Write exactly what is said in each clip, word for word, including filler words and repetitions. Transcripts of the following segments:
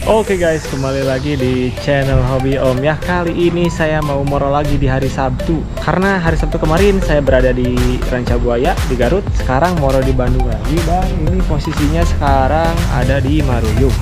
Oke guys, kembali lagi di channel Hobi Om ya. Kali ini saya mau moro lagi di hari Sabtu. Karena hari Sabtu kemarin saya berada di Rancabuaya di Garut. Sekarang moro di Bandung lagi, dan ini posisinya sekarang ada di Maruyung.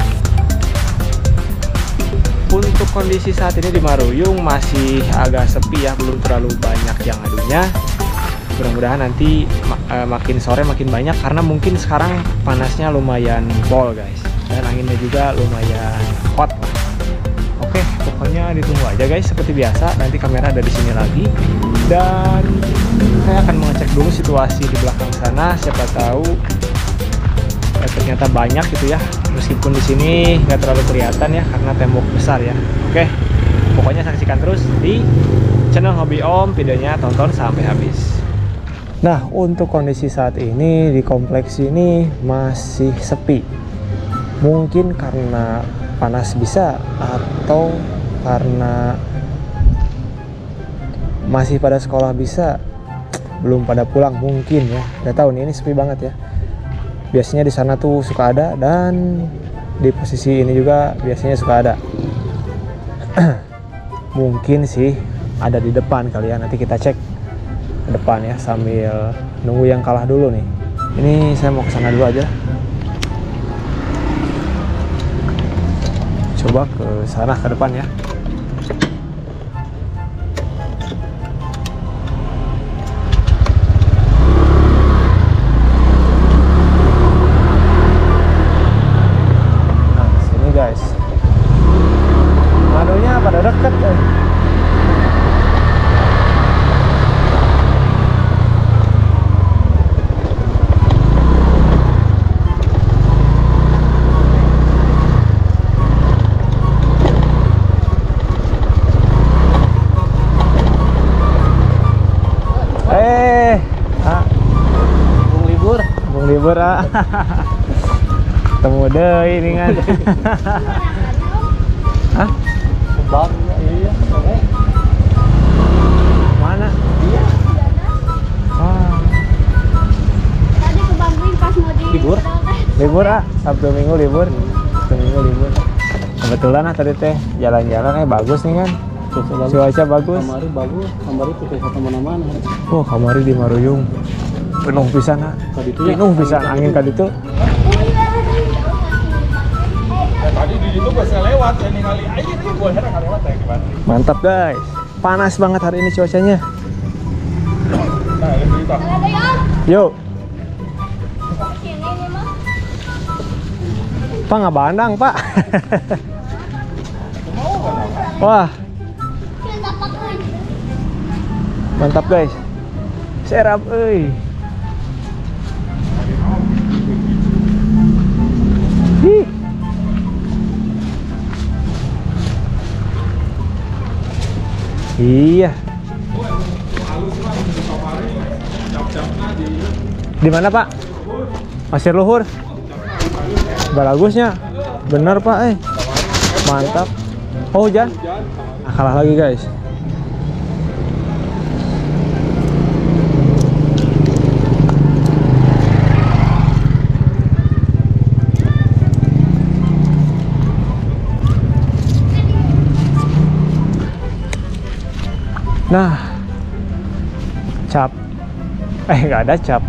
Untuk kondisi saat ini di Maruyung masih agak sepi ya, belum terlalu banyak yang adunya. Mudah-mudahan nanti uh, makin sore makin banyak, karena mungkin sekarang panasnya lumayan pol guys, dan anginnya juga lumayan hot lah. Oke, pokoknya ditunggu aja guys. Seperti biasa, nanti kamera ada di sini lagi, dan saya akan mengecek dulu situasi di belakang sana. Siapa tahu ya, ternyata banyak gitu ya, meskipun di sini nggak terlalu kelihatan ya karena tembok besar ya. Oke, pokoknya saksikan terus di channel Hobi Om, videonya tonton sampai habis. Nah, untuk kondisi saat ini di kompleks ini masih sepi. Mungkin karena panas bisa, atau karena masih pada sekolah bisa, belum pada pulang mungkin ya. Gak tahu nih, ini sepi banget ya. Biasanya di sana tuh suka ada, dan di posisi ini juga biasanya suka ada. Mungkin sih ada di depan kali ya. Nanti kita cek ke depan ya, sambil nunggu yang kalah dulu nih. Ini saya mau ke sana dulu aja. Coba ke sana ke depan ya. Nah, sini guys. Madunya pada deket eh. Libur ah. Ketemu deh ini kan. Hah? Bang, iya. Mana? Iya. Ah. Tadi ke Bandung pas mau di libur. Libur ah, Sabtu Minggu libur. Sabtu Minggu libur. Kebetulan ah tadi teh jalan-jalan eh bagus nih kan. Cuaca bagus. Kamari bagus, kamari putih satu mana-mana. Oh, kamari di Maruyung. Penuh pisan ah. Penuh pisan angin kali itu. Tadi di situ bisa lewat ya, nih kali aja nih gua heran lewat ya gimana. Mantap guys. Panas banget hari ini cuacanya. Nah, ini cerita. Yuk. Pak nggak bandang pak. Wah. Mantap guys. Serap euy. Hi. Iya. Di mana Pak? Pasir Luhur. Bagusnya. Bener Pak eh. Mantap. Oh hujan. Nah, kalah lagi guys. Nah, cap, eh nggak ada cap.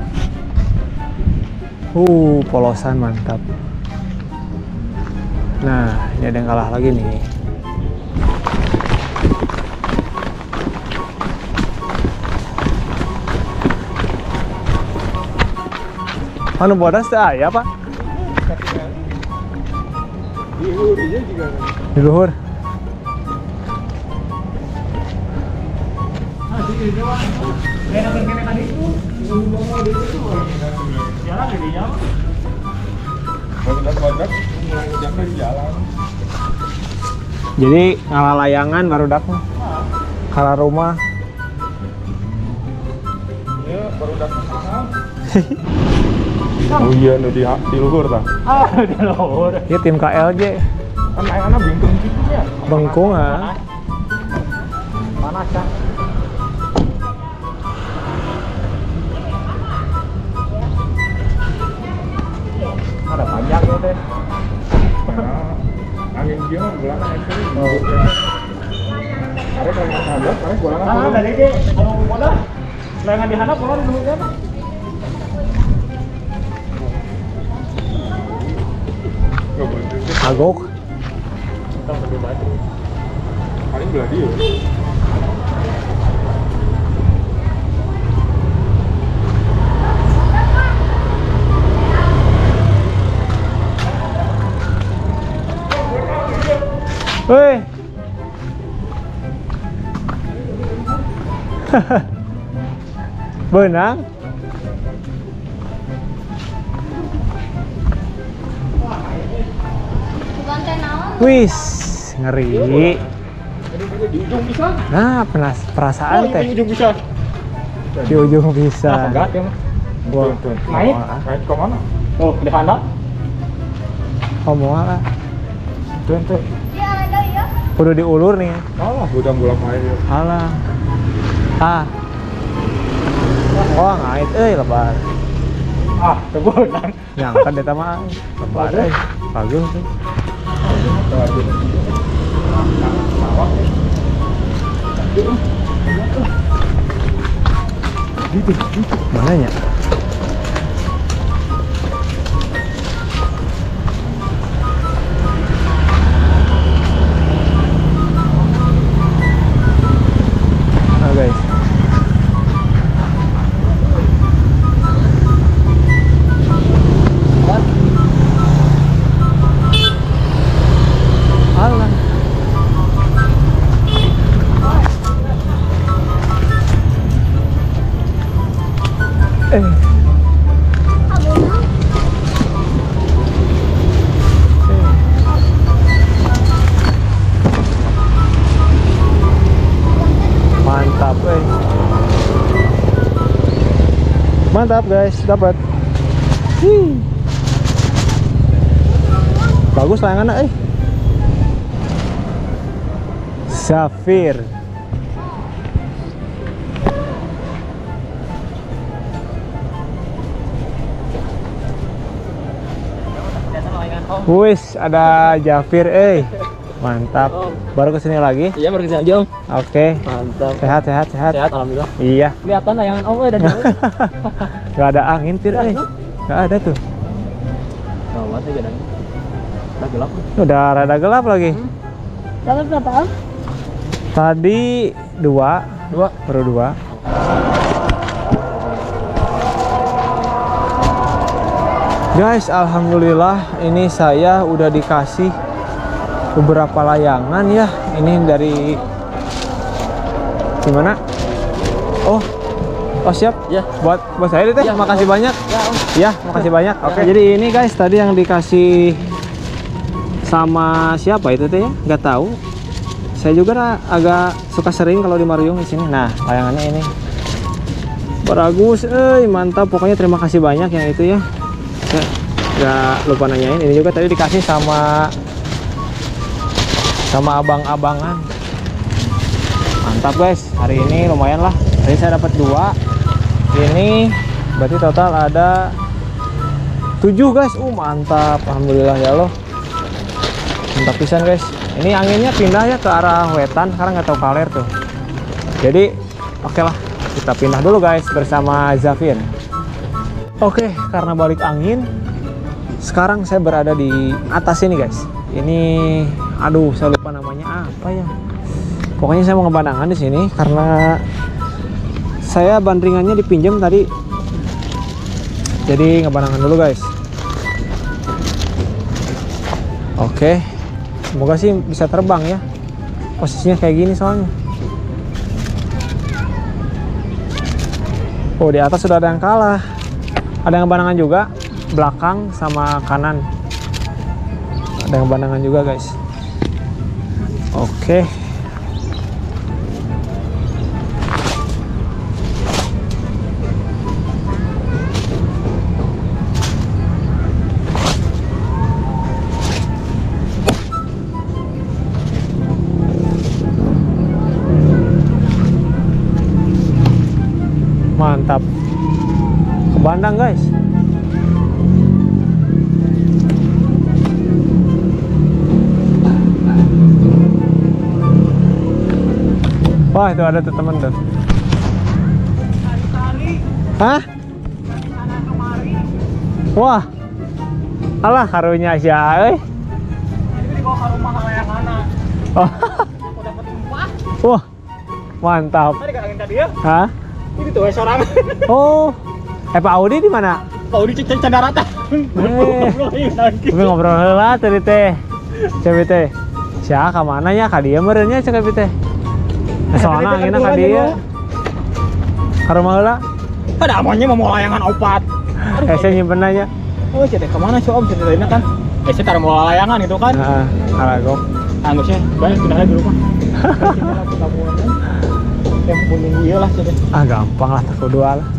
Uh, polosan mantap. Nah, ini ada yang kalah lagi nih. Anu bodas teh aya Pak? Di luhur aja juga. Di luhur. Jadi ngalah layangan baru dak kalah rumah. Iya, baru dak. Oh iya, nu di di luhur tah. Ah, di luhur. Ieu tim K L J. Kan ayana bingkung gitu ya. Bengkung ah. Panas kan? Ada panjang ya teh. yang dia mah bulangan ekstrim. Ada kalau nggak sabar, paling bulangan. Ah, dari itu kalau modal serangan di handap kalau dulu apa? Nggak boleh. Agok. Kita berdua batu. Paling belah dia. Woi. Benang. Bukan teh naon. Wis, ngeri. Di ujung bisa. Nah, penas perasaan Oh, teh di ujung bisa. di ujung bisa. Nah, enggak ya mah. Wah, Naik, wah. naik ke mana? Oh, di handap. Ngomong apa? Tuh, tuh. Dia ada ya. Udah diulur nih. Alah, gudang bola air. Alah. Ah. Wah, ngait euy lebar. Ah, teguran. Nyangkan eta mah lebar euy. Bagus tuh. Mananya? Ah guys. Alah. Eh. Abang. Mantap, eh. Mantap guys, dapat. Hih. Bagus layangannya, eh. Zafir. Wis, ada Zafir, eh. Mantap. Baru kesini lagi. Iya, baru kesini aja, Om. Oke. Mantap. Sehat, sehat, sehat. Sehat, alhamdulillah. Iya. Kelihatan layangan Om, eh, dari jauh. Gak ada angin, Tir, eh. Gak ada tuh. Gawat ya gadang. Udah gelap. Udah rada gelap lagi. Dapat berapa Om? Tadi dua, Dua. baru dua. Guys, alhamdulillah ini saya udah dikasih beberapa layangan ya. Ini dari gimana? Oh, oh siap. Ya. Buat buat saya deh. Ya, makasih banyak. Ya, Om. Ya, makasih banyak. Oke, jadi ini guys tadi yang dikasih sama siapa itu teh ya? Nggak tahu. Saya juga agak suka sering kalau di Maruyung di sini. Nah, layangannya ini. Bagus, eh mantap. Pokoknya terima kasih banyak yang itu ya. Saya nggak lupa nanyain. Ini juga tadi dikasih sama sama abang-abangan. Mantap guys. Hari ini lumayan lah. Tadi saya dapat dua. Ini berarti total ada tujuh guys. Uh mantap. Alhamdulillah ya Allah. Mantap pisan guys. Ini anginnya pindah ya ke arah wetan. Sekarang nggak tahu kaler tuh. Jadi oke lah. Kita pindah dulu guys bersama Zafir. Oke, karena balik angin, sekarang saya berada di atas ini guys. Ini, aduh, saya lupa namanya apa ya. Pokoknya saya mau ngebandangan di sini karena saya bandringannya dipinjam tadi. Jadi ngebandangan dulu guys. Oke, semoga sih bisa terbang ya. Posisinya kayak gini soalnya. Oh, di atas sudah ada yang kalah. Ada yang bandangan juga, belakang sama kanan. Ada yang bandangan juga guys. Oke. Mantap. Kebandang guys. Oh, itu ada tuh temen tuh. Hah? Wah. Alah karunya sih, euy. Ini dibawa ke rumah layangan. Oh. Aku dapat empat. Wah. Mantap. Tadi katanya tadi ya. Hah? Ini tuh seorang. Oh. Eh Pak Audi di mana? Kau di cek cendarata. Eh. Tapi ngobrol heula tadi teh. Cewe teh. Sia ka mana ya? Ka dieu meureun nya cek teh. Soalnya anginna ka dieu. Ka rumah heula. Ada amanya mau layangan opat. Eh saya nyimpen aja. Oh, jadi kemana sih om? Ceritanya kan, eh saya taruh mau layangan itu kan? Nah, alagok. Anggusnya banyak pindah di rumah. Kita tabungan. Yang punya dia lah jadi. Ah gampang lah tak kudu lah.